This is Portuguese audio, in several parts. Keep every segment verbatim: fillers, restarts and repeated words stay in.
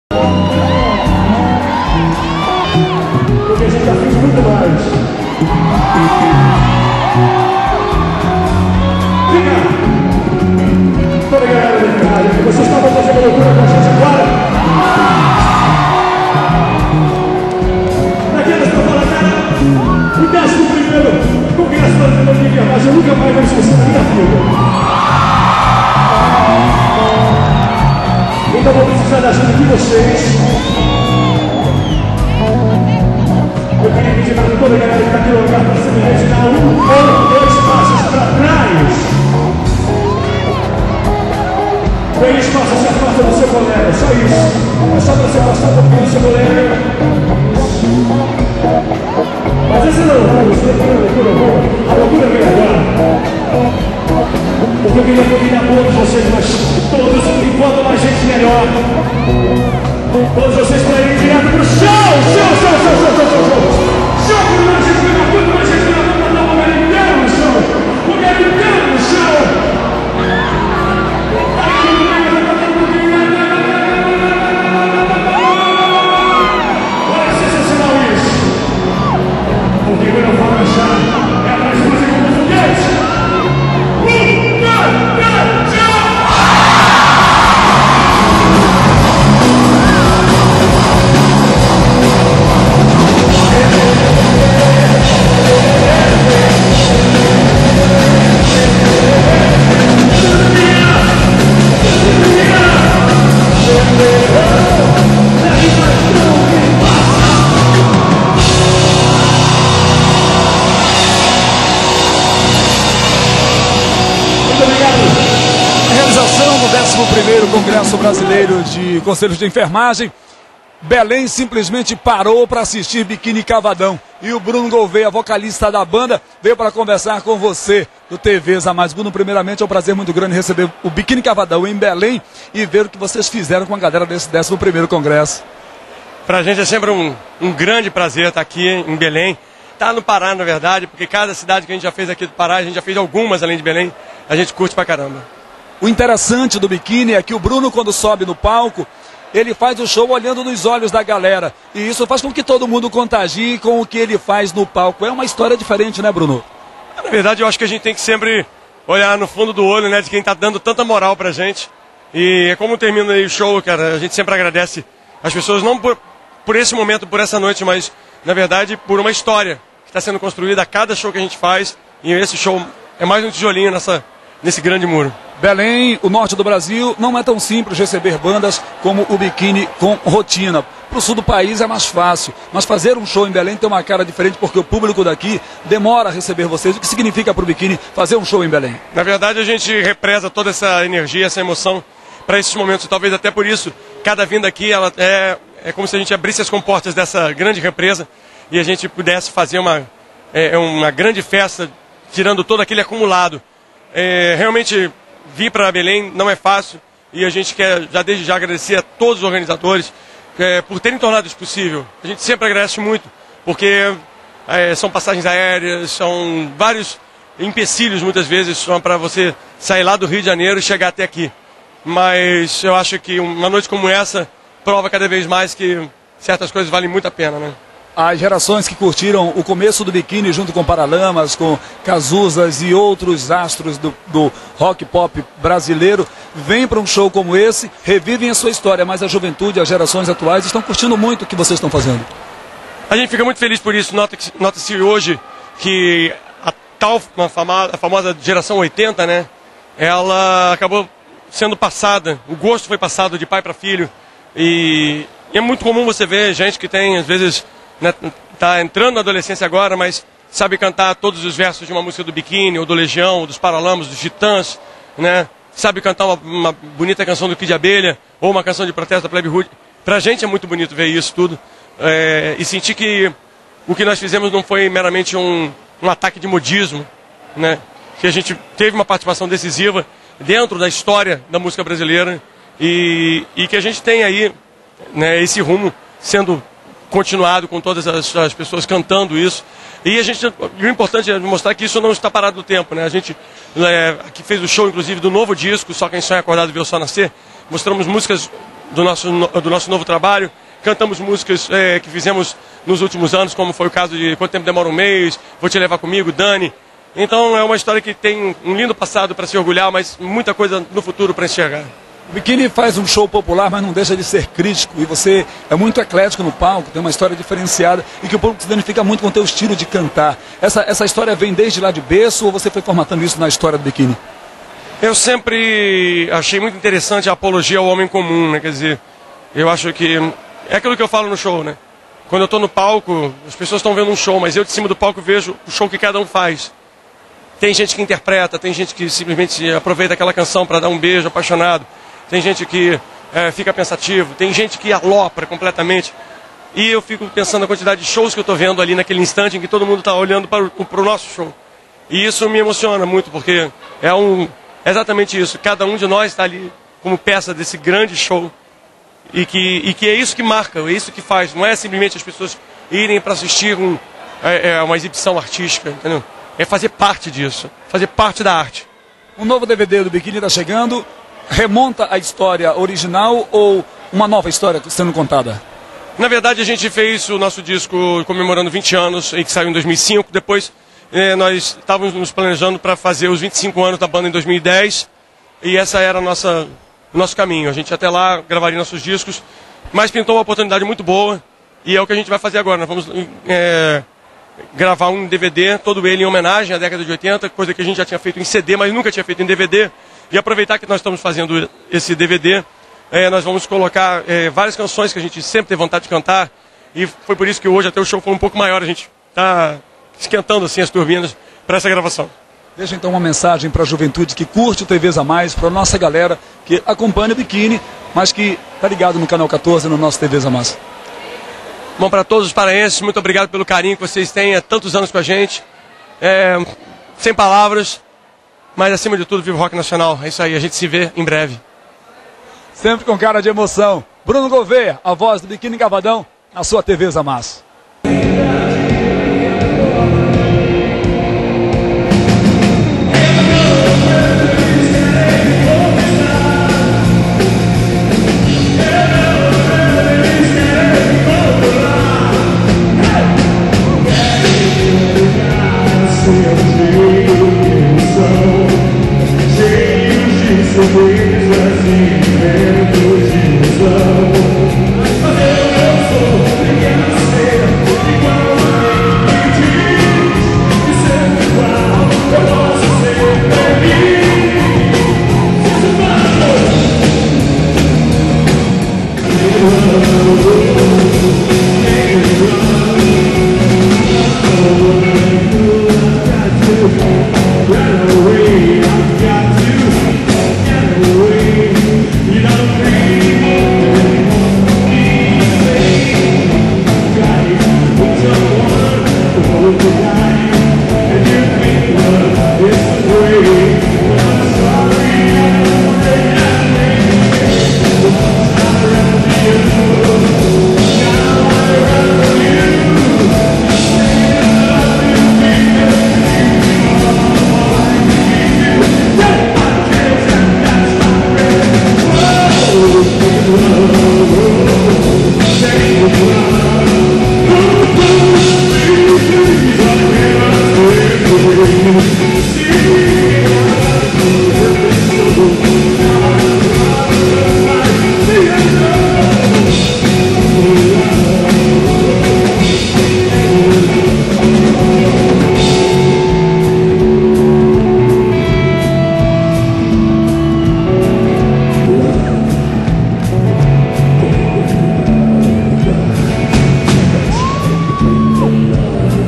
Porque a gente já fez muito mais. Fica! Toda a galera da Ferrari, que vocês estavam fazendo loucura com a gente agora. Daquelas pra fora dela, o décimo primeiro Congresso Brasileiro de Enfermagem, eu nunca mais vou esquecer da minha vida. Então vou precisar da ajuda de vocês. Eu queria pedir para toda a galera que está aqui no lugar para se retirar um ou dois passos para trás. Dois passos se afasta do seu colega, só isso. É só para se afastar um pouquinho do seu colega. Mas essa não é loucura, isso não é loucura, não. A loucura vem agora. Porque eu queria convidar todos vocês, mas todos, enquanto mais gente melhor. Todos vocês para irem direto para o show! Show, show, show, show, show, show, show! Show, quando mais gente melhor, quando mais gente melhor, vamos mandar o lugar inteiro no show! O lugar inteiro no show! Olha, sensacional isso! Porque quando eu falo achar, é a mais música com português! décimo primeiro Congresso Brasileiro de Conselhos de Enfermagem. Belém simplesmente parou para assistir Biquíni Cavadão. E o Bruno Gouveia, vocalista da banda, veio para conversar com você do T Vs a Mais. Bruno, primeiramente é um prazer muito grande receber o Biquíni Cavadão em Belém e ver o que vocês fizeram com a galera desse décimo primeiro Congresso. Pra gente é sempre um, um grande prazer estar aqui em Belém. Tá no Pará, na verdade, porque cada cidade que a gente já fez aqui do Pará, a gente já fez algumas além de Belém, a gente curte pra caramba. O interessante do Biquíni é que o Bruno, quando sobe no palco, ele faz o show olhando nos olhos da galera. E isso faz com que todo mundo contagie com o que ele faz no palco. É uma história diferente, né, Bruno? Na verdade, eu acho que a gente tem que sempre olhar no fundo do olho, né, de quem tá dando tanta moral pra gente. E é como termina aí o show, cara, a gente sempre agradece as pessoas, não por, por esse momento, por essa noite, mas, na verdade, por uma história que está sendo construída a cada show que a gente faz. E esse show é mais um tijolinho nessa, nesse grande muro. Belém, o norte do Brasil, não é tão simples receber bandas como o Biquíni com rotina. Para o sul do país é mais fácil, mas fazer um show em Belém tem uma cara diferente porque o público daqui demora a receber vocês. O que significa para o Biquíni fazer um show em Belém? Na verdade, a gente represa toda essa energia, essa emoção para esses momentos. Talvez até por isso, cada vinda aqui ela é, é como se a gente abrisse as comportas dessa grande represa e a gente pudesse fazer uma, é, uma grande festa, tirando todo aquele acumulado. É, realmente... Vir para Belém não é fácil e a gente quer já desde já agradecer a todos os organizadores é, por terem tornado isso possível. A gente sempre agradece muito, porque é, são passagens aéreas, são vários empecilhos muitas vezes para você sair lá do Rio de Janeiro e chegar até aqui. Mas eu acho que uma noite como essa prova cada vez mais que certas coisas valem muito a pena, né? As gerações que curtiram o começo do Biquíni junto com Paralamas, com Cazuzas e outros astros do, do rock pop brasileiro, vêm para um show como esse, revivem a sua história, mas a juventude, as gerações atuais estão curtindo muito o que vocês estão fazendo. A gente fica muito feliz por isso. Nota-se nota hoje que a tal a famosa, a famosa geração oitenta, né, ela acabou sendo passada, o gosto foi passado de pai para filho, e, e é muito comum você ver gente que tem, às vezes... Está entrando na adolescência agora, mas sabe cantar todos os versos de uma música do Biquíni, ou do Legião, ou dos Paralamas, dos Titãs, né? Sabe cantar uma, uma bonita canção do Kid Abelha, ou uma canção de protesto da Plebe Rude. Pra gente é muito bonito ver isso tudo, é, e sentir que o que nós fizemos não foi meramente um, um ataque de modismo, né? Que a gente teve uma participação decisiva dentro da história da música brasileira, e, e que a gente tem aí, né, esse rumo sendo... continuado com todas as, as pessoas cantando isso. E a gente, o importante é mostrar que isso não está parado no tempo, né? A gente é, aqui fez o show, inclusive, do novo disco, Só Quem Sonha Acordado Vê o Sol Nascer. Mostramos músicas do nosso, do nosso novo trabalho. Cantamos músicas é, que fizemos nos últimos anos, como foi o caso de Quanto Tempo Demora um Mês, Vou Te Levar Comigo, Dani. Então é uma história que tem um lindo passado para se orgulhar, mas muita coisa no futuro para enxergar. O Biquíni faz um show popular, mas não deixa de ser crítico. E você é muito eclético no palco, tem uma história diferenciada e que o público se identifica muito com o teu estilo de cantar. Essa, essa história vem desde lá de berço ou você foi formatando isso na história do Biquíni? Eu sempre achei muito interessante a apologia ao homem comum, né? Quer dizer, eu acho que é aquilo que eu falo no show, né? Quando eu estou no palco, as pessoas estão vendo um show, mas eu de cima do palco vejo o show que cada um faz. Tem gente que interpreta, tem gente que simplesmente aproveita aquela canção para dar um beijo apaixonado. Tem gente que é, fica pensativo, tem gente que alopra completamente. E eu fico pensando na quantidade de shows que eu estou vendo ali naquele instante em que todo mundo está olhando para o, para o nosso show. E isso me emociona muito, porque é, um, é exatamente isso. Cada um de nós está ali como peça desse grande show. E que, e que é isso que marca, é isso que faz. Não é simplesmente as pessoas irem para assistir um, é, é uma exibição artística, entendeu? É fazer parte disso, fazer parte da arte. Um novo D V D do Biquíni está chegando. Remonta a história original ou uma nova história sendo contada? Na verdade, a gente fez o nosso disco comemorando vinte anos, que saiu em dois mil e cinco. Depois, eh, nós estávamos nos planejando para fazer os vinte e cinco anos da banda em dois mil e dez. E essa era a nossa, o nosso caminho. A gente até lá gravaria nossos discos. Mas pintou uma oportunidade muito boa. E é o que a gente vai fazer agora. Nós vamos é, gravar um D V D, todo ele em homenagem à década de oitenta. Coisa que a gente já tinha feito em C D, mas nunca tinha feito em D V D. E aproveitar que nós estamos fazendo esse D V D, é, nós vamos colocar é, várias canções que a gente sempre teve vontade de cantar. E foi por isso que hoje até o show foi um pouco maior. A gente está esquentando assim as turbinas para essa gravação. Deixa então uma mensagem para a juventude que curte o T Vs a Mais, para a nossa galera que acompanha o Biquíni, mas que está ligado no Canal quatorze no nosso T Vs a Mais. Bom, para todos os paraenses, muito obrigado pelo carinho que vocês têm há tantos anos com a gente. É, sem palavras. Mas, acima de tudo, viva o rock nacional. É isso aí, a gente se vê em breve. Sempre com cara de emoção. Bruno Gouveia, a voz do Biquíni Cavadão, na sua T Vs a Mais.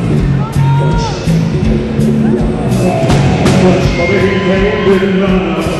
Baby, baby, love.